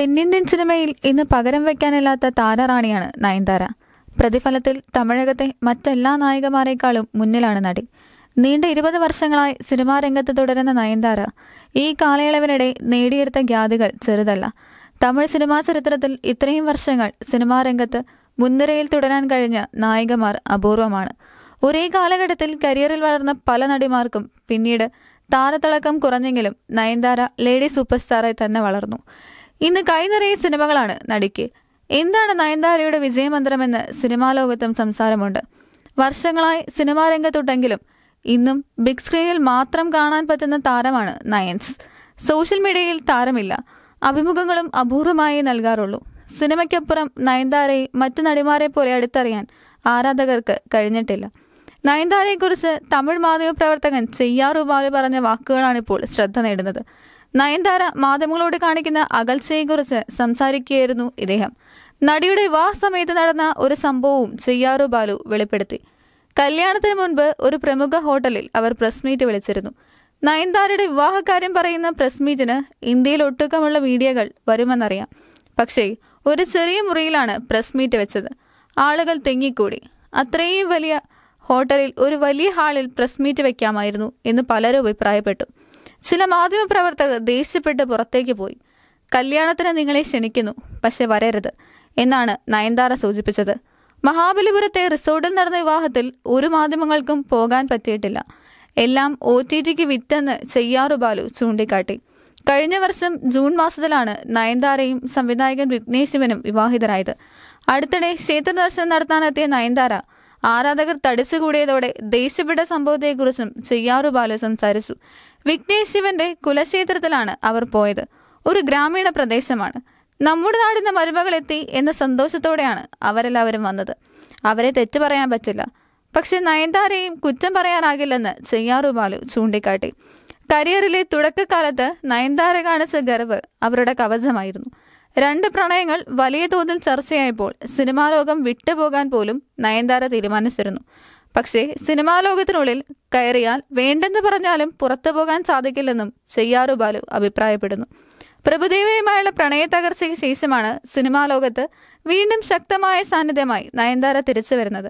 തെന്നിന്ത്യൻ സിനിമയിൽ ഇന്ന് പകരം വയ്ക്കാനില്ലാത്ത താരറാണിയാണ് നയൻതാര. പ്രതിഫലത്തിൽ തമിഴകത്തെ മറ്റെല്ലാ നായികമാരെക്കാളും മുന്നിലാണ് നടി. നീണ്ട 20 വർഷങ്ങളായി സിനിമാ രംഗത്ത് തുടരുന്ന നയൻതാര ഈ കാലയളവിനിടെ നേടിയെടുത്ത ഖ്യാതികൾ ചെറുതല്ല. തമിഴ് സിനിമാ ചരിത്രത്തിൽ ഇത്രയും വർഷങ്ങൾ സിനിമാ രംഗത്ത് മുൻനിരയിൽ തുടരാൻ കഴിഞ്ഞ നായികമാർ അപൂർവമാണ്. ഒരേ കാലഘട്ടത്തിൽ കരിയറിൽ വളർന്ന പല നടിമാർക്കും പിന്നീട് താരത്തിളക്കം കുറഞ്ഞെങ്കിലും നയൻതാര ലേഡി സൂപ്പർ സ്റ്റാറായി തന്നെ വളർന്നു. ഇന്ന് കൈനിറയെ സിനിമകളാണ് നടിക്ക്. എന്താണ് നയൻതാരയുടെ വിജയമന്ത്രമെന്ന് സിനിമാ ലോകത്തും സംസാരമുണ്ട്. വർഷങ്ങളായി സിനിമാ രംഗത്തുണ്ടെങ്കിലും ഇന്നും ബിഗ് സ്ക്രീനിൽ മാത്രം കാണാൻ പറ്റുന്ന താരമാണ് നയൻസ്. സോഷ്യൽ മീഡിയയിൽ താരമില്ല, അഭിമുഖങ്ങളും അപൂർവമായി നൽകാറുള്ളൂ. സിനിമയ്ക്കപ്പുറം നയൻതാരയെ മറ്റു നടിമാരെ പോലെ അടുത്തറിയാൻ ആരാധകർക്ക് കഴിഞ്ഞിട്ടില്ല. നയൻതാരയെക്കുറിച്ച് തമിഴ് മാധ്യമപ്രവർത്തകൻ ചെയ്യാറു ബാലു പറഞ്ഞ വാക്കുകളാണിപ്പോൾ ശ്രദ്ധ നേടുന്നത്. നയൻതാര മാധ്യമങ്ങളോട് കാണിക്കുന്ന അകൽച്ചയെക്കുറിച്ച് സംസാരിക്കുകയായിരുന്നു ഇദ്ദേഹം. നടിയുടെ വിവാഹ സമയത്ത് നടന്ന ഒരു സംഭവവും ചെയ്യാറു ബാലു വെളിപ്പെടുത്തി. കല്യാണത്തിന് മുൻപ് ഒരു പ്രമുഖ ഹോട്ടലിൽ അവർ പ്രസ് മീറ്റ് വിളിച്ചിരുന്നു. നയൻതാരയുടെ വിവാഹകാര്യം പറയുന്ന പ്രസ് മീറ്റിന് ഇന്ത്യയിൽ ഒട്ടുക്കമുള്ള മീഡിയകൾ വരുമെന്നറിയാം. പക്ഷേ ഒരു ചെറിയ മുറിയിലാണ് പ്രസ് മീറ്റ് വെച്ചത്. ആളുകൾ തിങ്ങിക്കൂടി. അത്രയും വലിയ ഹോട്ടലിൽ ഒരു വലിയ ഹാളിൽ പ്രസ് മീറ്റ് വെക്കാമായിരുന്നു എന്ന് പലരും അഭിപ്രായപ്പെട്ടു. ചില മാധ്യമപ്രവർത്തകർ ദേഷ്യപ്പെട്ട് പുറത്തേക്ക് പോയി. കല്യാണത്തിന് നിങ്ങളെ ക്ഷണിക്കുന്നു, പക്ഷെ വരരുത് എന്നാണ് നയൻതാര സൂചിപ്പിച്ചത്. മഹാബലിപുരത്തെ റിസോർട്ടിൽ നടന്ന വിവാഹത്തിൽ ഒരു മാധ്യമങ്ങൾക്കും പോകാൻ പറ്റിയിട്ടില്ല. എല്ലാം OTTക്ക് വിറ്റെന്ന് ചെയ്യാറു ബാലു ചൂണ്ടിക്കാട്ടി. കഴിഞ്ഞ വർഷം ജൂൺ മാസത്തിലാണ് നയൻതാരയും സംവിധായകൻ വിഘ്നേഷ് ശിവനും വിവാഹിതരായത്. അടുത്തിടെ ക്ഷേത്ര ദർശനം നടത്താനെത്തിയ നയൻതാര ആരാധകർ തടിച്ചുകൂടിയതോടെ ദേഷ്യപ്പെട്ട സംഭവത്തെക്കുറിച്ചും ചെയ്യാറു ബാലു സംസാരിച്ചു. വിഘ്നേഷ് ശിവന്റെ കുലക്ഷേത്രത്തിലാണ് അവർ പോയത്. ഒരു ഗ്രാമീണ പ്രദേശമാണ്. നമ്മുടെ നാടിന്റെ മരുമകൾ എത്തി എന്ന സന്തോഷത്തോടെയാണ് അവരെല്ലാവരും വന്നത്. അവരെ തെറ്റു പറയാൻ പറ്റില്ല, പക്ഷെ നയൻതാരയും കുറ്റം പറയാനാകില്ലെന്ന് ചെയ്യാറു ബാലു ചൂണ്ടിക്കാട്ടി. കരിയറിലെ തുടക്കകാലത്ത് നയൻതാര കാണിച്ച ഗർവ് അവരുടെ കവചമായിരുന്നു. 2 പ്രണയങ്ങൾ വലിയ തോതിൽ ചർച്ചയായപ്പോൾ സിനിമാ ലോകം വിട്ടുപോകാൻ പോലും നയൻതാര തീരുമാനിച്ചിരുന്നു. പക്ഷേ സിനിമാ ലോകത്തിനുള്ളിൽ കയറിയാൽ വേണ്ടെന്ന് പറഞ്ഞാലും പുറത്തു പോകാൻ സാധിക്കില്ലെന്നും ചെയ്യാറു ബാലു അഭിപ്രായപ്പെടുന്നു. പ്രഭുദേവയുമായുള്ള പ്രണയ തകർച്ചയ്ക്ക് ശേഷമാണ് സിനിമാ ലോകത്ത് വീണ്ടും ശക്തമായ സാന്നിധ്യമായി നയൻതാര തിരിച്ചു വരുന്നത്.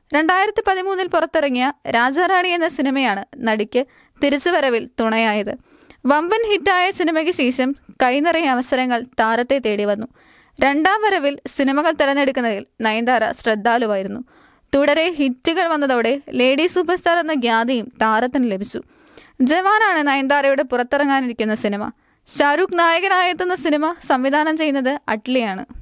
2013 പുറത്തിറങ്ങിയ രാജാറാണി എന്ന സിനിമയാണ് നടിക്ക് തിരിച്ചുവരവിൽ തുണയായത്. വമ്പൻ ഹിറ്റായ സിനിമയ്ക്ക് ശേഷം കൈനിറയ അവസരങ്ങൾ താരത്തെ തേടി വന്നു. 2ാം വരവിൽ സിനിമകൾ തിരഞ്ഞെടുക്കുന്നതിൽ നയൻതാര ശ്രദ്ധാലുവായിരുന്നു. തുടരെ ഹിറ്റുകൾ വന്നതോടെ ലേഡി സൂപ്പർ സ്റ്റാർ എന്ന ഖ്യാതിയും താരത്തിന് ലഭിച്ചു. ജവാനാണ് നയൻതാരയുടെ പുറത്തിറങ്ങാനിരിക്കുന്ന സിനിമ. ഷാരൂഖ് നായകനായെത്തുന്ന സിനിമ സംവിധാനം ചെയ്യുന്നത് അറ്റ്ലിയാണ്.